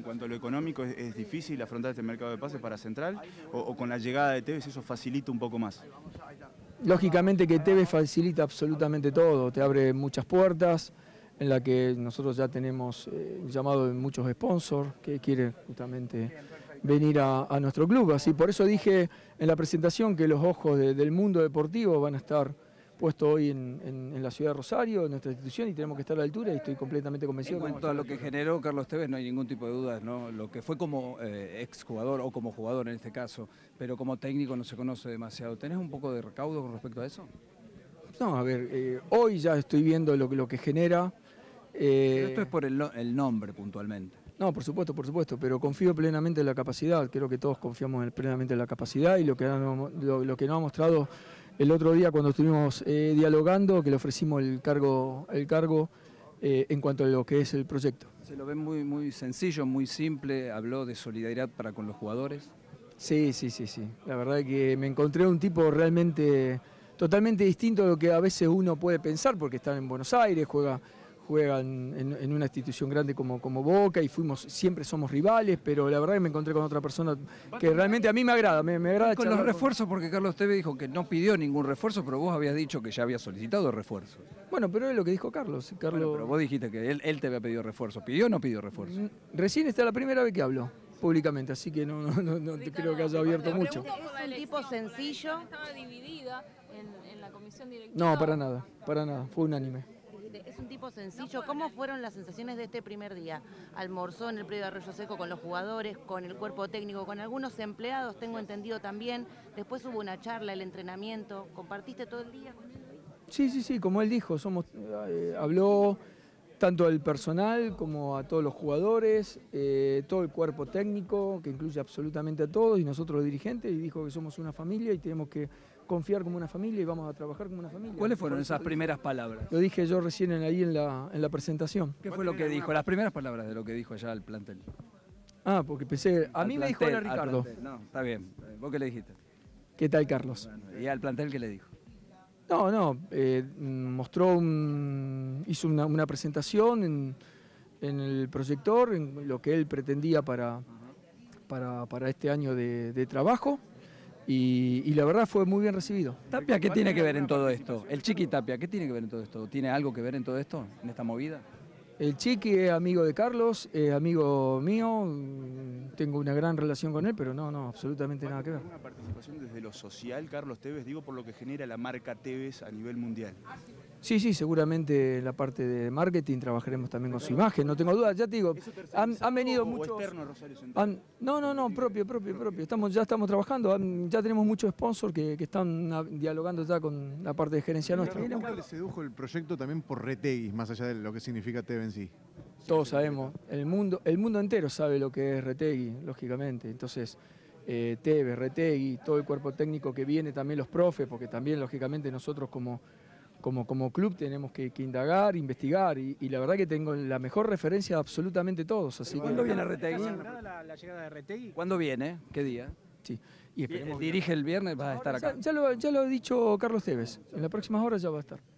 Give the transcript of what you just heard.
cuanto a lo económico, ¿es difícil afrontar este mercado de pases para Central? ¿O con la llegada de Tevez eso facilita un poco más? Lógicamente que Tevez facilita absolutamente todo, te abre muchas puertas, en la que nosotros ya tenemos llamado de muchos sponsors que quieren justamente venir a nuestro club. Así por eso dije en la presentación que los ojos del mundo deportivo van a estar puestos hoy en la ciudad de Rosario, en nuestra institución, y tenemos que estar a la altura y estoy completamente convencido. En cuanto a lo que generó Carlos Tevez no hay ningún tipo de dudas, ¿no? Lo que fue como exjugador o como jugador en este caso, pero como técnico no se conoce demasiado. ¿Tenés un poco de recaudo con respecto a eso? No, a ver, hoy ya estoy viendo lo que genera. Pero esto es por el nombre puntualmente. No, por supuesto, pero confío plenamente en la capacidad, creo que todos confiamos plenamente en la capacidad y lo que nos ha mostrado el otro día cuando estuvimos dialogando, que le ofrecimos el cargo en cuanto a lo que es el proyecto. Se lo ve muy sencillo, muy simple, habló de solidaridad para con los jugadores. Sí, la verdad es que me encontré un tipo realmente totalmente distinto a lo que a veces uno puede pensar, porque está en Buenos Aires, juegan en una institución grande como Boca y siempre somos rivales, pero la verdad que me encontré con otra persona que realmente a mí me agrada. Me agrada con los refuerzos, porque Carlos Tevez dijo que no pidió ningún refuerzo, pero vos habías dicho que ya había solicitado refuerzos. Bueno, pero es lo que dijo Carlos. Bueno, pero vos dijiste que él te había pedido refuerzo. ¿Pidió o no pidió refuerzo? Recién está la primera vez que hablo públicamente, así que no creo que haya abierto mucho. ¿Es un tipo sencillo? Estaba dividida en la comisión directiva. No, para nada, fue unánime. Es un tipo sencillo. ¿Cómo fueron las sensaciones de este primer día? Almorzó en el predio de Arroyo Seco con los jugadores, con el cuerpo técnico, con algunos empleados, tengo entendido también. Después hubo una charla, el entrenamiento. ¿Compartiste todo el día con él? Sí, como él dijo, habló tanto al personal como a todos los jugadores, todo el cuerpo técnico, que incluye absolutamente a todos, y nosotros los dirigentes, y dijo que somos una familia y tenemos que confiar como una familia y vamos a trabajar como una familia. ¿Cuáles fueron esas primeras palabras? Lo dije yo recién ahí en la presentación. ¿Qué fue lo que dijo? Las primeras palabras de lo que dijo allá al plantel. Porque pensé, a mí me dijo era Ricardo. No, está bien. ¿Vos qué le dijiste? ¿Qué tal, Carlos? Bueno, ¿y al plantel qué le dijo? Hizo una presentación en el proyector, en lo que él pretendía para este año de trabajo, y la verdad fue muy bien recibido. ¿Tapia qué tiene que ver en todo esto? El Chiqui Tapia, ¿qué tiene que ver en todo esto? ¿Tiene algo que ver en todo esto, en esta movida? El Chiqui es amigo de Carlos, es amigo mío, tengo una gran relación con él, pero no, absolutamente nada que ver. ¿Una participación desde lo social, Carlos Tevez, digo, por lo que genera la marca Tevez a nivel mundial? Sí, seguramente en la parte de marketing trabajaremos también con su imagen, no tengo duda, ya te digo, han venido muchos... No, propio. Ya estamos trabajando, ya tenemos muchos sponsors que están dialogando ya con la parte de gerencia nuestra. ¿Cómo le sedujo el proyecto también por Retegui, más allá de lo que significa Tevez en sí? Todos sabemos, el mundo entero sabe lo que es Retegui, lógicamente, entonces... Tevez, Retegui, todo el cuerpo técnico que viene, también los profes, porque también lógicamente nosotros como club tenemos que indagar, investigar, y la verdad que tengo la mejor referencia de absolutamente todos. Así ¿Cuándo viene Retegui? ¿La llegada de Retegui? ¿Cuándo viene? ¿Qué día? Sí, y esperemos. ¿Dirige el viernes? ¿Vas a estar acá? Ya lo ha dicho Carlos Tevez, en las próximas horas ya va a estar.